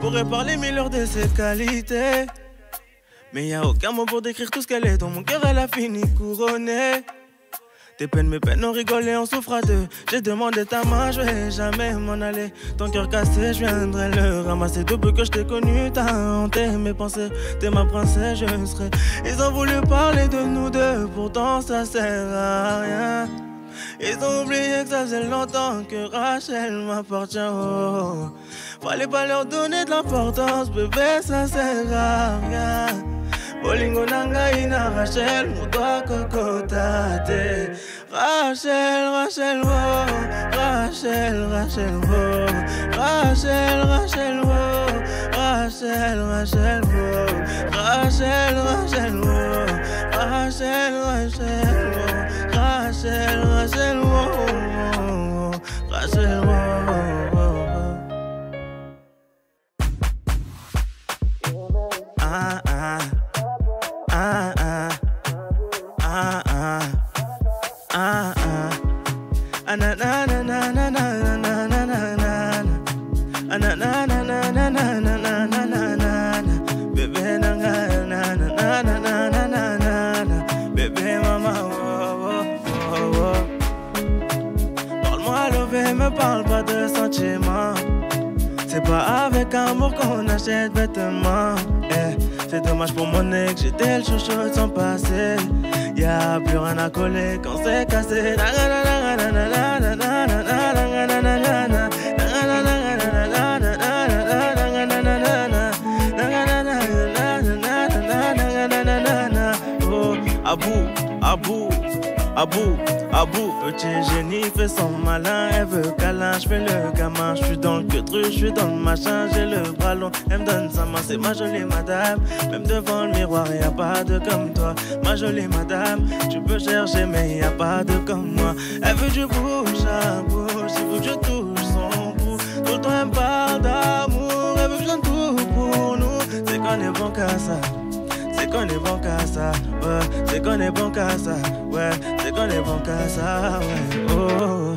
pourrais parler 1000 heures de ses qualités. Mais y a aucun mot pour décrire tout ce qu'elle est. Dans mon cœur, elle a fini couronnée. Tes peines, mes peines, on rigolait, on souffre à deux. J'ai demandé ta main, je vais jamais m'en aller. Ton cœur cassé, je viendrai le ramasser. Depuis que je t'ai connu, t'as hanté mes pensées. T'es ma princesse, je serai. Ils ont voulu parler de nous deux, pourtant ça sert à rien. Ils ont oublié que ça faisait longtemps que Rachel m'appartient. Oh. Fallait pas leur donner de l'importance, bébé, ça sert à rien. Bolingo nanga ina Rachel, moudoa kokotate. Rachel, Rachel, oh. Rachel, Rachel, oh. Rachel, Rachel, oh. Rachel, Rachel, oh. Rachel, Rachel, oh. Rachel, Rachel, oh. Rachel, Rachel, oh. Rachel, oh. Ah, ah. Ah ah ah ah ah ah na na na na na na na na na na na na na na na na na na na bébé na na na na na na na na bébé maman parle-moi levé me parle pas de sentiments. C'est pas avec amour qu'on achète vêtements. C'est dommage pour mon ex, j'étais le chouchou de son passé. Y'a plus rien à coller quand c'est cassé. Abou, petit génie fait son malin. Elle veut câlin, je fais le gamin. Je suis dans le queutru, je suis dans le machin. J'ai le bras long, elle me donne sa main. C'est ma jolie madame. Même devant le miroir, y'a pas de comme toi. Ma jolie madame, tu peux chercher mais y'a pas de comme moi. Elle veut du bouche à bouche, il faut que je touche son bout. Tout le temps elle me parle d'amour. Elle veut que je donne tout pour nous. C'est qu'on est bon qu'à ça. C'est qu'on est bon qu'à ça, ouais. C'est qu'on est bon qu'à ça, ouais. C'est qu'on est bon qu'à ça, ouais. Oh.